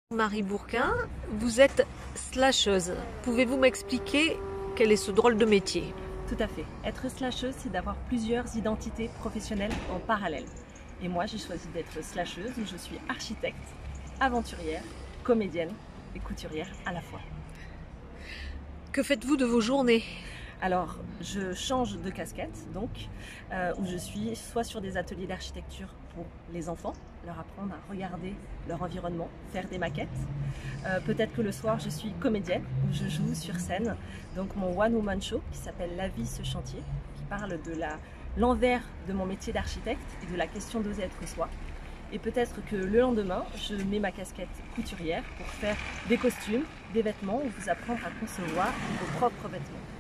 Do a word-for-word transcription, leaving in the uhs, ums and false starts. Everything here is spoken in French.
Marie Bourquin, vous êtes slasheuse. Pouvez-vous m'expliquer quel est ce drôle de métier? Tout à fait. Être slasheuse, c'est d'avoir plusieurs identités professionnelles en parallèle. Et moi, j'ai choisi d'être slasheuse. Je suis architecte, aventurière, comédienne et couturière à la fois. Que faites-vous de vos journées? Alors, je change de casquette, donc, euh, où je suis soit sur des ateliers d'architecture pour les enfants, leur apprendre à regarder leur environnement, faire des maquettes. Euh, Peut-être que le soir, je suis comédienne, où je joue sur scène, donc mon one-woman show qui s'appelle La vie, ce chantier, qui parle de la, l'envers de mon métier d'architecte et de la question d'oser être soi. Et peut-être que le lendemain, je mets ma casquette couturière pour faire des costumes, des vêtements, ou vous apprendre à concevoir vos propres vêtements.